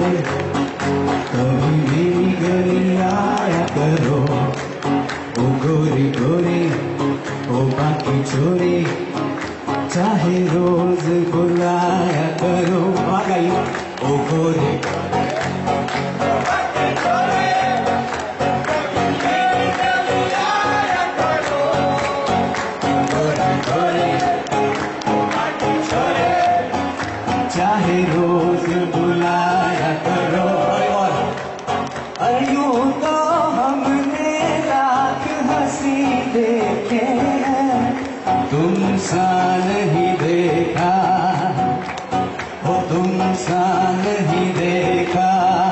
कभी मेरी गली आया करो, ओ गोरी गोरी ओ बाकी छोरी, चाहे रोज बुलाया करो। आ गई ओ गोरी चाहे रोज बुलाया करो। यूं तो हमने लाख हंसी देखे हैं, तुम सा नहीं देखा, हो तुम सा नहीं देखा।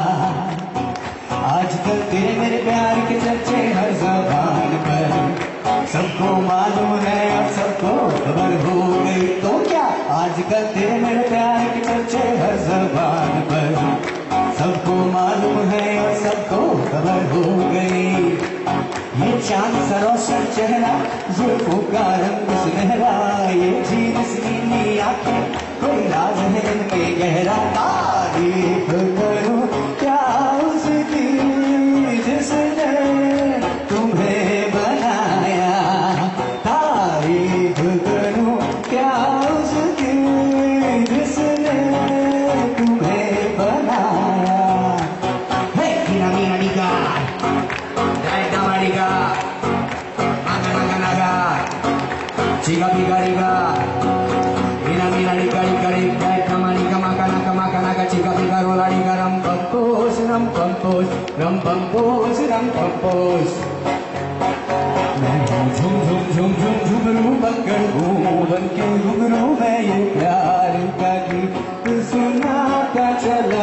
आजकल के मेरे प्यार के चर्चे हर ज़बान पर, सबको मालूम है और सबको खबर हो गई। तो क्या आजकल तेरे मेरे प्यार के चर्चे हर ज़बान पर, सबको मालूम है और सबको खबर हो गई। ये चांद सा रोशन चेहरा, जुल्फों का रंग सुनहरा, ये झील सी नीली आंखें, कोई राज है इनमें गहरा। तारीफ करूं क्या उसकी जिसने तुम्हें बनाया, तारीफ करूं क्या उसकी जिसने तुम्हें बनाया। हे मीना मीना निका डायटा मारिगा नागा नागा नागा चिगा बिगा रिगा, मीना मीना निका निका निका डायटा मारिगा मागा नागा मागा नागा चिगा बिगा रोला निगा रम पंपोस रम पंपोस रम पंपोस रम पंपोस। मैं झूम झूम झूम झूम झुमरू बनकर हूँ, बन के घुंघरू में ये प्यार का गीत सुनाता चला।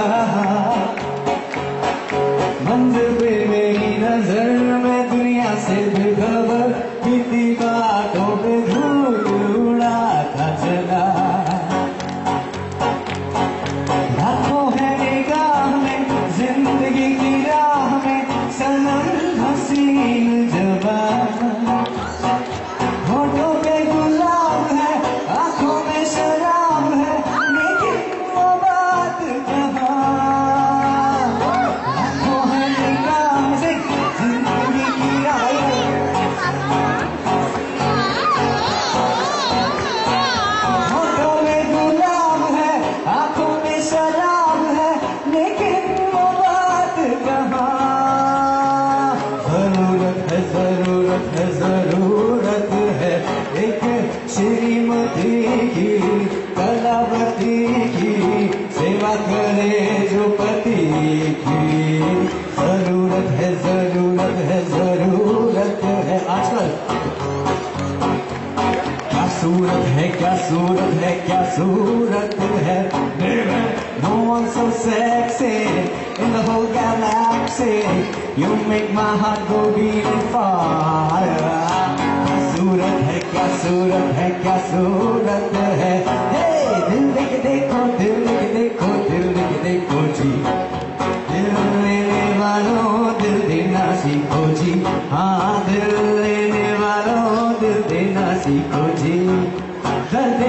मंजिल पे मेरी नजर में दुनिया से बेखबर, बीती बातों पे धूल उड़ाता चला। रातों है निगाह में, जिंदगी की राह में, सनम हसीन जवान, होठों पे गुलाब है, आंखों में शराब है, लेकिन वो बात कहाँ। आंखों है निगाह से, जिंदगी की राह, होठों में गुलाब है, आंखों में शराब है, लेकिन वो बात कहाँ। जरूरत है जरूरत है जरूरत है एक श्रीमती की, कलावती की, सेवा करे जो पति की। जरूरत है जरूरत है जरूरत है। आजकल क्या सूरत है क्या सूरत है क्या सूरत है, no one so sexy in the whole galaxy, you make my heart go beating fire। क्या सूरत है क्या सूरत है क्या सूरत है, हे दिल देख देखो दिल देख देखो दिल देख देखो जी, दिल लेने वालों दिल देना सीखो जी। हाँ दिल लेने वालों दिल देना सीखो जी। दर्दे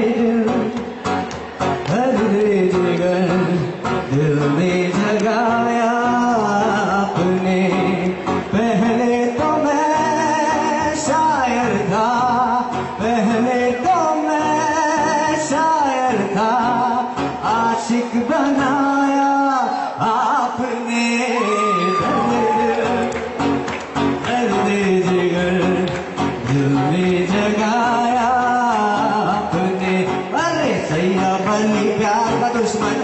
जिगर दिल में जगाया आपने, पहले तो मैं शायर था, पहले तो मैं शायर था, आशिक बनाया आपने। दर्दे जिगर दिल में जगाया आपने। अरे सैया बनी प्यार का दुश्मन,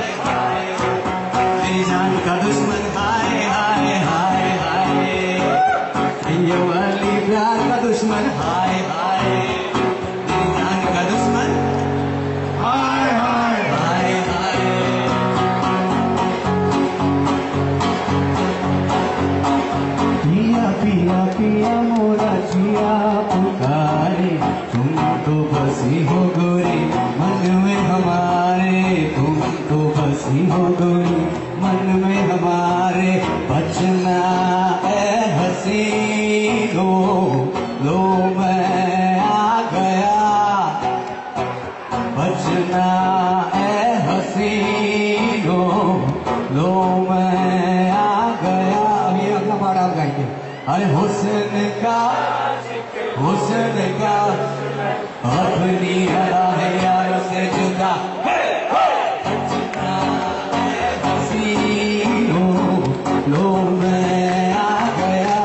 मेरी जान का दुश्मन, हाय हाय हाय हाय। सैया बनी प्यार का दुश्मन, हाय हाय, मेरी जान का दुश्मन, हाय हाय हाय हाय। पिया पिया पिया मोरा जिया पुकारे, तुम तो बसी हो गोरी मन में हमारे, तुम तो बसी हो गोरी मन में हमारे। बचना ए हसीनो लो मैं आ गया, बचना ए हसीनो लो मैं आ गया। अभी अगला पार्ट आप गाएंगे। अरे हुस्न का अपनी अदा है यारों से जुदा, हसीनो लो मैं आ गया।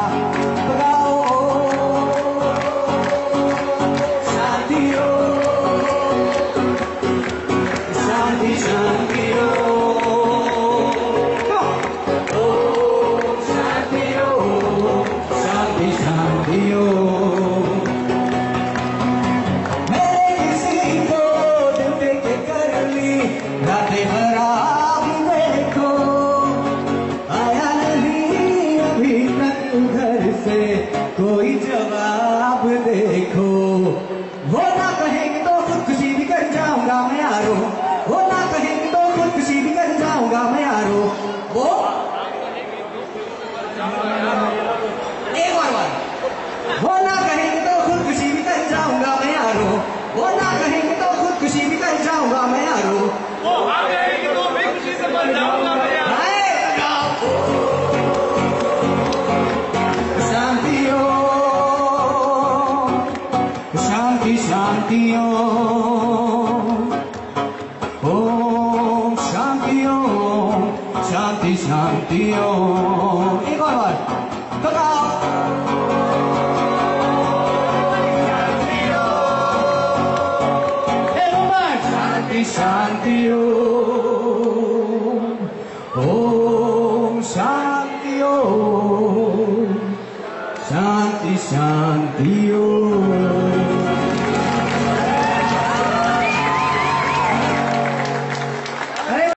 शांतियो शांति शांतियो शांतियो शांति शांतियो। रातें खराब देखो, आया नहीं अभी तक घर से कोई जवाब देखो। वो ना कहेंगे तो खुदकुशी भी कर जाऊंगा मैं यारो, वो ना कहेंगे तो खुदकुशी भी कर जाऊंगा मैं यारो। वो एक बार वो ना कहेंगे तो खुदकुशी भी कर जाऊंगा मैं यारो, वो ना कहेंगे तो खुदकुशी भी कर जाऊंगा मैं यारो। वो आ जाएगी तो मैं खुशी से मर जाऊंगा मैं यार। शांतियो शांति शांतियो ओम शांतियो शांति शांतियो। एक और बार तो गाओ। शांति शांतियो ओम शांतियो शांति शांतियो।